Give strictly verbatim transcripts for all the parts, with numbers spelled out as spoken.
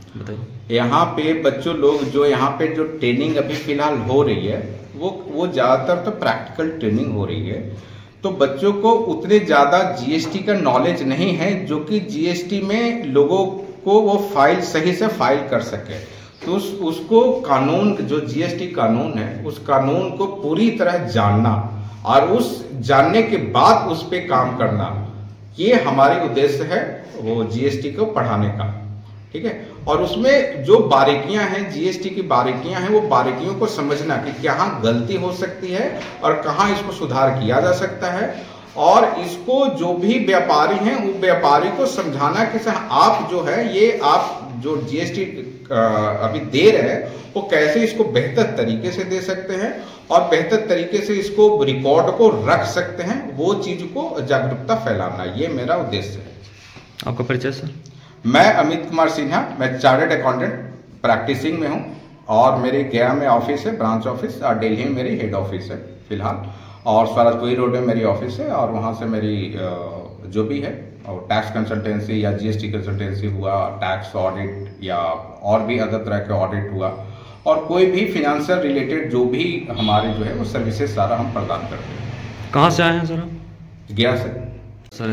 बताइए। यहाँ पे बच्चों लोग जो यहाँ पे जो ट्रेनिंग अभी फिलहाल हो रही है वो वो ज़्यादातर तो प्रैक्टिकल ट्रेनिंग हो रही है, तो बच्चों को उतने ज़्यादा जीएसटी का नॉलेज नहीं है जो कि जीएसटी में लोगों को वो फाइल सही से फाइल कर सके। तो उस, उसको कानून जो जीएसटी कानून है उस कानून को पूरी तरह जानना और उस जानने के बाद उस पर काम करना, ये हमारे उद्देश्य है वो जीएसटी को पढ़ाने का। ठीक है, और उसमें जो बारीकियां हैं, जीएसटी की बारीकियां हैं, वो बारीकियों को समझना कि कहाँ गलती हो सकती है और कहाँ इसको सुधार किया जा सकता है, और इसको जो भी व्यापारी हैं वो व्यापारी को समझाना कि आप जो है ये आप जो जीएसटी अभी दे रहे हैं वो कैसे इसको बेहतर तरीके से दे सकते हैं और बेहतर तरीके से इसको रिकॉर्ड को रख सकते हैं, वो चीज को जागरूकता फैलाना, ये मेरा उद्देश्य है। आपका परिचय सर? मैं अमित कुमार सिन्हा, मैं चार्टर्ड अकाउंटेंट प्रैक्टिसिंग में हूं और मेरे गया में ऑफिस है, ब्रांच ऑफिस, और दिल्ली में मेरी हेड ऑफिस है फिलहाल, और स्वराजपुरी रोड में मेरी ऑफिस है, और वहां से मेरी जो भी है और टैक्स कंसल्टेंसी या जीएसटी कंसल्टेंसी हुआ, टैक्स ऑडिट या और भी अदर तरह के ऑडिट हुआ, और कोई भी फिनेंशियल रिलेटेड जो भी हमारे जो है वो सर्विसेज सारा हम प्रदान करते हैं। कहाँ से आए हैं सर? गया से सर।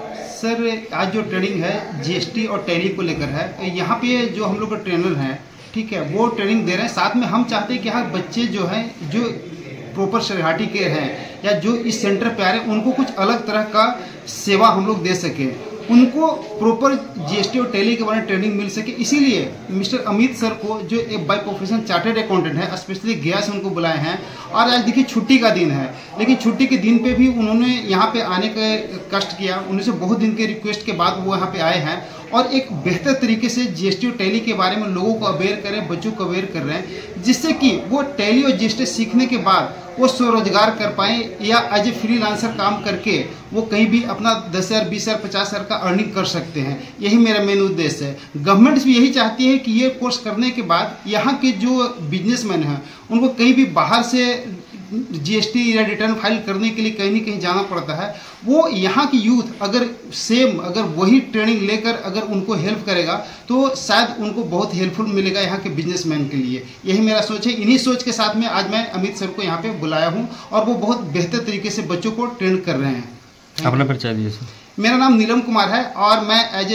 सर आज जो ट्रेनिंग है जीएसटी और टैली को लेकर है, यहाँ पे जो हम लोग का ट्रेनर हैं, ठीक है, वो ट्रेनिंग दे रहे हैं। साथ में हम चाहते हैं कि हाँ बच्चे जो हैं जो प्रॉपर सरहाटी के हैं या जो इस सेंटर पे आ रहे हैं उनको कुछ अलग तरह का सेवा हम लोग दे सकें, उनको प्रॉपर जीएसटी और टैली के बारे में ट्रेनिंग मिल सके। इसीलिए मिस्टर अमित सर को जो एक बाय प्रोफेशन चार्टर्ड अकाउंटेंट है, स्पेशली गया से उनको बुलाए हैं। और आज देखिए छुट्टी का दिन है, लेकिन छुट्टी के दिन पे भी उन्होंने यहाँ पे आने का कष्ट किया। उन्हीं से बहुत दिन के रिक्वेस्ट के बाद वो यहाँ पे आए हैं और एक बेहतर तरीके से जीएसटी और टैली के बारे में लोगों को अवेयर कर रहे हैं, बच्चों को अवेयर कर रहे हैं, जिससे कि वो टैली और जीएसटी सीखने के बाद वो स्वरोजगार कर पाएँ या एज ए फ्रीलांसर काम करके वो कहीं भी अपना दस हज़ार बीस हज़ार पचास हज़ार का अर्निंग कर सकते हैं। यही मेरा मेन उद्देश्य है। गवर्नमेंट भी यही चाहती है कि ये कोर्स करने के बाद यहाँ के जो बिजनेसमैन हैं उनको कहीं भी बाहर से जीएसटी या रिटर्न फाइल करने के लिए कहीं ना कहीं जाना पड़ता है, वो यहाँ की यूथ अगर सेम अगर वही ट्रेनिंग लेकर अगर उनको हेल्प करेगा तो शायद उनको बहुत हेल्पफुल मिलेगा यहाँ के बिजनेसमैन के लिए। यही मेरा सोच है। इन्हीं सोच के साथ में आज मैं अमित सर को यहाँ पे बुलाया हूँ और वो बहुत बेहतर तरीके से बच्चों को ट्रेन कर रहे हैं। अपना परिचय दीजिए सर। मेरा नाम नीलम कुमार है और मैं एज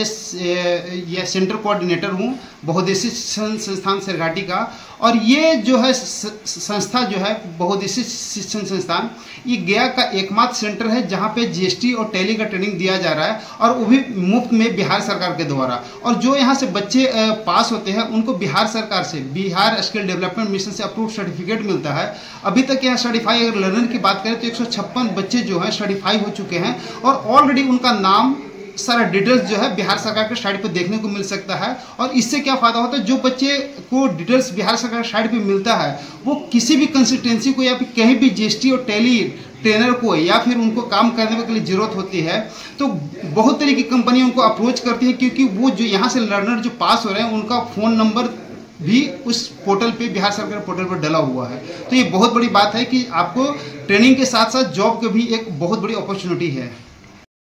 ए सेंटर कोऑर्डिनेटर हूँ बहुउद्देशीय संस्थान सरघाटी का। और ये जो है संस्था जो है बहुउद्देशीय शिक्षण संस्थान, ये गया का एकमात्र सेंटर है जहाँ पे जीएसटी और टैली का ट्रेनिंग दिया जा रहा है, और वो भी मुफ्त में बिहार सरकार के द्वारा। और जो यहाँ से बच्चे पास होते हैं उनको बिहार सरकार से, बिहार स्किल डेवलपमेंट मिशन से अप्रूव सर्टिफिकेट मिलता है। अभी तक यहाँ सर्टिफाई अगर लर्नर की बात करें तो एक सौ छप्पन बच्चे जो हैं सर्टिफाई हो चुके हैं और ऑलरेडी उनका नाम सारा डिटेल्स जो है बिहार सरकार के साइट पर देखने को मिल सकता है। और इससे क्या फायदा होता है, जो बच्चे को डिटेल्स बिहार सरकार के साइट पे मिलता है वो किसी भी कंसल्टेंसी को या फिर कहीं भी जीएसटी और टैली ट्रेनर को या फिर उनको काम करने के लिए जरूरत होती है तो बहुत तरह की कंपनियां उनको अप्रोच करती है, क्योंकि वो जो यहाँ से लर्नर जो पास हो रहे हैं उनका फ़ोन नंबर भी उस पोर्टल पे, बिहार सरकार पोर्टल पर डला हुआ है। तो ये बहुत बड़ी बात है कि आपको ट्रेनिंग के साथ साथ जॉब की भी एक बहुत बड़ी अपॉर्चुनिटी है।